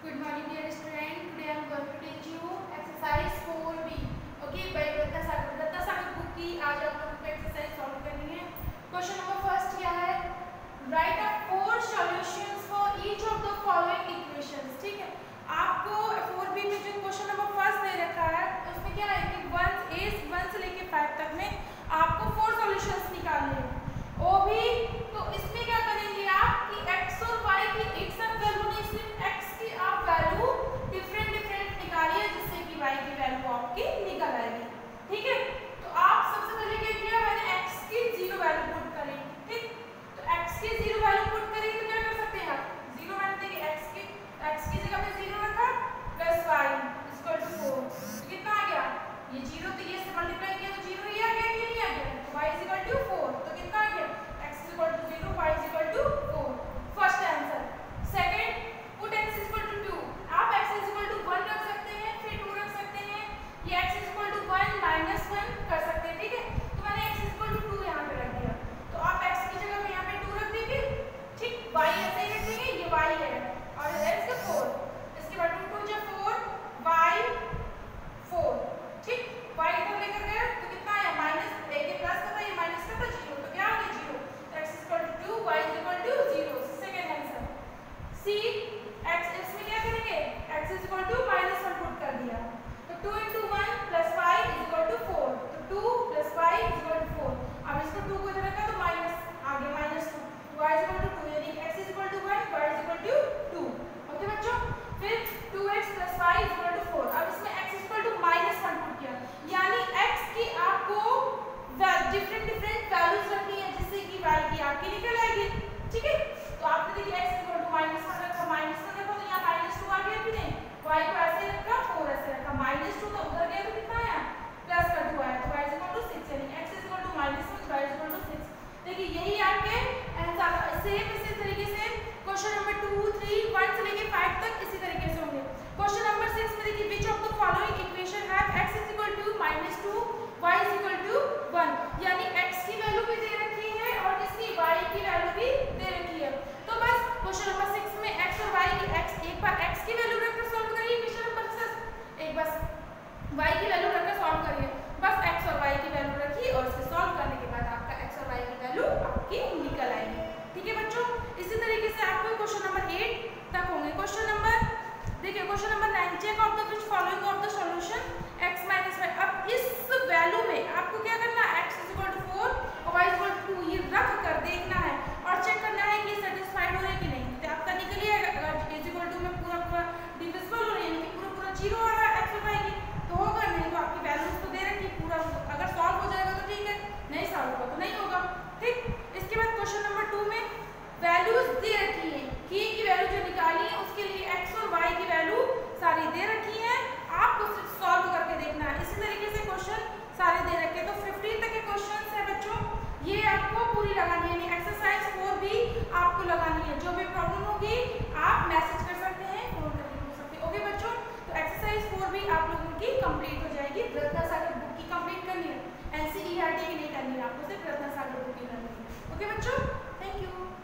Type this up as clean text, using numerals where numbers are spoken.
Good morning, dear student. Today I am going to teach you exercise 4B. Okay, by Ratna Sagar book की आज आप लोगों को exercise solve करनी है. क्वेश्चन नंबर फर्स्ट क्या है? Write a 4 solutions for each of the following equations. ठीक है, आपको 4B में जो क्वेश्चन नंबर फर्स्ट दे रखा है उसमें क्या है कि 1 से लेके 5 तक में आपको 4 सॉल्यूशंस निकालने हैं. वो भी तो इसमें क्या करेंगे आप कि x और y की एक साथ वैल्यू नहीं, सिर्फ x की आप वैल्यू डिफरेंट निकालिए जिससे कि y की वैल्यू आपकी निकल आएगी. ठीक है, तो आप सबसे पहले क्या किया, मैंने x की 0 वैल्यू पुट करी. ठीक, तो x की 0 वैल्यू पुट करी तो क्या कर सकते हैं आप 0 वैल्यू देंगे. x की जगह पे 0 रखा प्लस y इक्वल टू 4. तो कितना आ गया, ये 0 तो ये से मल्टीप्लाई किया तो 0 ही आ गया कि नहीं आ गया. तो y इक्वल टू 4. तो कितना आ गया, x equal to 0 y equal to 4. First answer. Second, put x equal to 2. आप x इक्वल टू 1 रख सकते हैं, फिर 2 रख सकते हैं, ये x इक्वल टू 1 माइनस 1 कर सकते हैं. ठीक है, तो मैंने x इक्वल टू 2 यहाँ पे रख दिया. तो आप x की जगह पे यहाँ पे 2 रख देंगे. ठीक, y ऐसे ही रख देंगे, ये y है और x का 4. इसके बाद 2 2 4 y 4. ठीक, y इधर लेकर गए तो कितना आया माइनस, एक प्लस का था ये माइनस का था 0. तो क्या आ गया 0. x equal to 2 y equal to 0. Second answer. See x इसमें क्या करेंगे, x equal to minus 1 put कर दिया. तो 2 into 1 plus y equal to 4. तो 2 प्लस y इक्वल टू 4. अब इसको 2 को इधर रखा तो माइनस आ गया माइनस 2. y इक्वल टू 2 यानी x equal to 1 y equal to 2. Okay बच्चों, फिर 2x plus y equal to 4. अब इसमें x equal to minus 1 put किया, यानी x की आपको डिफरेंट वैल्यूज रखनी है जिससे कि y की आपकी निकल आएगी. ठीक है, तो आपने देखिए x इक्वल टू माइनस 1 रखा, माइनस 1 रखा तो यहाँ माइनस 2 आ गया कि नहीं. y को ऐसे रखा, 4 ऐसे रखा, माइनस 2 तो उधर गया तो कितना आया प्लस का 2 आया. तो y इक्वल टू 6 यानी x equal to minus 1 y equal to 6. देखिए यही आपके आंसर. सेम इसी तरीके से क्वेश्चन नंबर 2 3 1 से लेके 5 तक इसी तरीके से होंगे. क्वेश्चन नंबर 6 में देखिए which of the following equation have x equal to -2 y equal to 1. यानी x की वैल्यू भी दे रखी है और इसकी y की वैल्यू भी दे रखी है. तो बस क्वेश्चन नंबर 6 में x और y की एक बार x की वैल्यू रखकर सॉल्व करिए. क्वेश्चन नंबर 6 एक बस y की वैल्यू रखकर सॉल्व करिए. बस x और y की वैल्यू रखिए और इसे सॉल्व करने के बाद आपका x और y की वैल्यू आपकी निकल आएगी. ठीक है बच्चों, इसी तरीके से आपको क्वेश्चन नंबर 8 तक होंगे. क्वेश्चन नंबर देखिए question number 9, check of the which following of the solution x minus 5. अब इस वैल्यू में आपको क्या करना है, x इक्वल टू 4 और y इक्वल टू 2 ये रख कर देखना है और चेक करना है कि सेटिस्फाइड हो रहा है कि नहीं. तो आपका निकल आएगा. अगर इज इक्वल टू में पूरा डिविजिबल हो रहा है यानी कि पूरा 0 आ रहा है x और y की तो होगा, नहीं तो आपकी वैल्यूज तो दे रखी पूरा. अगर सॉल्व हो जाएगा तो ठीक है, नहीं सॉल्व होगा तो नहीं होगा. ठीक, इसके बाद क्वेश्चन नंबर 2 में वैल्यूज दे रखी है, की वैल्यू जो निकाली है उसके लिए x और y की वैल्यू सारी दे रखी है, आपको सिर्फ सॉल्व करके देखना है. इसी तरीके से क्वेश्चन सारे दे रखे. तो 15 तक के क्वेश्चंस है बच्चों, ये आपको पूरी लगानी है यानी एक्सरसाइज 4 भी आपको लगानी है. जो भी प्रॉब्लम होगी आप मैसेज कर सकते हैं, फोन करके पूछ सकते हैं. ओके बच्चों, तो एक्सरसाइज 4 भी आप लोगों की कंप्लीट हो जाएगी. रत्ना सागर बुक की कंप्लीट करनी है, NCERT की नहीं करनी है, आपको सिर्फ रत्ना सागर बुक की करनी है. ओके बच्चों, थैंक यू.